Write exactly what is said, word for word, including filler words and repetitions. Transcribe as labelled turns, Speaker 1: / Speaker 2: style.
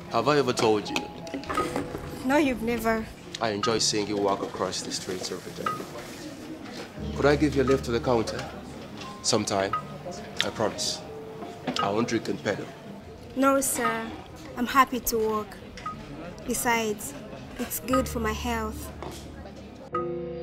Speaker 1: Have I ever told you?
Speaker 2: No, you've never.
Speaker 1: I enjoy seeing you walk across the streets every day. Could I give you a lift to the counter? Sometime. I promise. I won't drink and pedal.
Speaker 2: No, sir. I'm happy to walk. Besides, it's good for my health.